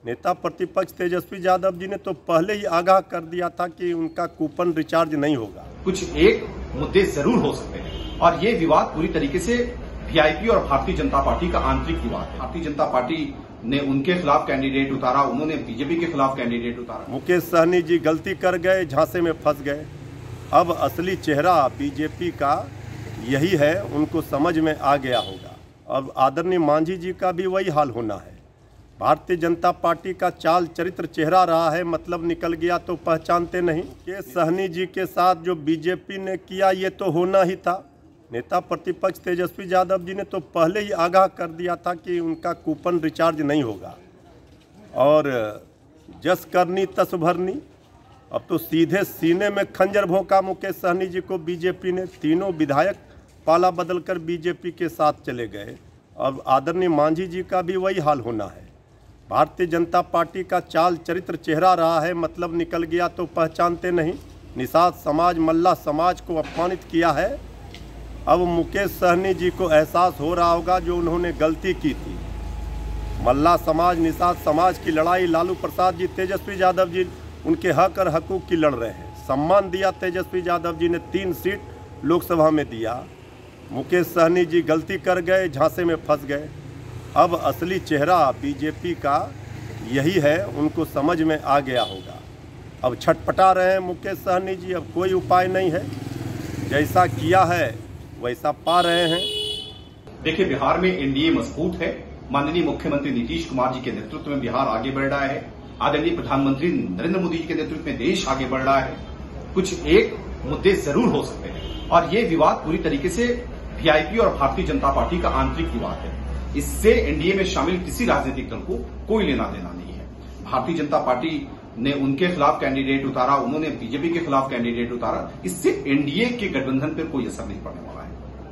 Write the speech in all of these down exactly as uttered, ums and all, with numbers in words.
नेता प्रतिपक्ष तेजस्वी यादव जी ने तो पहले ही आगाह कर दिया था कि उनका कूपन रिचार्ज नहीं होगा। कुछ एक मुद्दे जरूर हो सकते हैं और ये विवाद पूरी तरीके से वीआईपी और भारतीय जनता पार्टी का आंतरिक विवाद है। भारतीय जनता पार्टी ने उनके खिलाफ कैंडिडेट उतारा, उन्होंने बीजेपी के खिलाफ कैंडिडेट उतारा। मुकेश सहनी जी गलती कर गए, झांसे में फंस गए। अब असली चेहरा बीजेपी का यही है, उनको समझ में आ गया होगा। अब आदरणीय मांझी जी का भी वही हाल होना है। भारतीय जनता पार्टी का चाल चरित्र चेहरा रहा है, मतलब निकल गया तो पहचानते नहीं। के सहनी जी के साथ जो बीजेपी ने किया ये तो होना ही था। नेता प्रतिपक्ष तेजस्वी यादव जी ने तो पहले ही आगाह कर दिया था कि उनका कूपन रिचार्ज नहीं होगा। और जस करनी तस भरनी, अब तो सीधे सीने में खंजर भोंका मुकेश सहनी जी को बीजेपी ने। तीनों विधायक पाला बदलकर बीजेपी के साथ चले गए। अब आदरणीय मांझी जी का भी वही हाल होना है। भारतीय जनता पार्टी का चाल चरित्र चेहरा रहा है, मतलब निकल गया तो पहचानते नहीं। निषाद समाज, मल्ला समाज को अपमानित किया है। अब मुकेश सहनी जी को एहसास हो रहा होगा जो उन्होंने गलती की थी। मल्ला समाज, निषाद समाज की लड़ाई लालू प्रसाद जी, तेजस्वी यादव जी उनके हक और हकूक़ की लड़ रहे हैं। सम्मान दिया तेजस्वी यादव जी ने, तीन सीट लोकसभा में दिया। मुकेश सहनी जी गलती कर गए, झांसे में फंस गए। अब असली चेहरा बीजेपी का यही है, उनको समझ में आ गया होगा। अब छटपटा रहे हैं मुकेश सहनी जी, अब कोई उपाय नहीं है। जैसा किया है वैसा पा रहे हैं। देखिए, बिहार में एनडीए मजबूत है। माननीय मुख्यमंत्री नीतीश कुमार जी के नेतृत्व में बिहार आगे बढ़ रहा है। आदरणीय प्रधानमंत्री नरेंद्र मोदी जी के नेतृत्व में देश आगे बढ़ रहा है। कुछ एक मुद्दे जरूर हो सकते हैं और ये विवाद पूरी तरीके से वीआईपी और भारतीय जनता पार्टी का आंतरिक विवाद है। इससे एनडीए में शामिल किसी राजनीतिक दल को कोई लेना देना नहीं है। भारतीय जनता पार्टी ने उनके खिलाफ कैंडिडेट उतारा, उन्होंने बीजेपी के खिलाफ कैंडिडेट उतारा। इससे एनडीए के गठबंधन पर कोई असर नहीं पड़ने वाला है।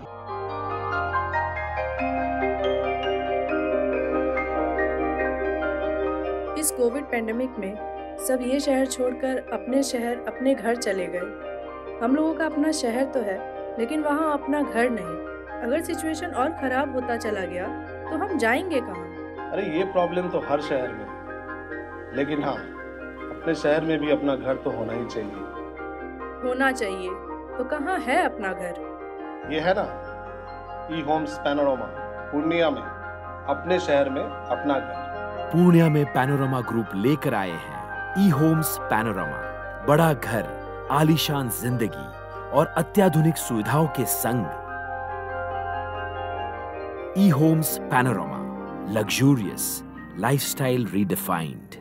इस कोविड पेंडेमिक में सब ये शहर छोड़कर अपने शहर, अपने घर चले गए। हम लोगों का अपना शहर तो है, लेकिन वहाँ अपना घर नहीं। अगर सिचुएशन और खराब होता चला गया तो हम जाएंगे कहाँ? अरे ये प्रॉब्लम तो हर शहर में है, लेकिन हाँ, अपने शहर में भी अपना घर तो होना ही चाहिए। होना चाहिए तो कहाँ है अपना घर? ये है ना, ई होम्स पैनोरामा, पूर्णिया में। अपने शहर में अपना घर। पूर्णिया में पैनोरामा ग्रुप लेकर आए हैं ई होम्स पैनोरामा। बड़ा घर, आलीशान जिंदगी और अत्याधुनिक सुविधाओं के संग। E Homes Panorama, luxurious lifestyle redefined.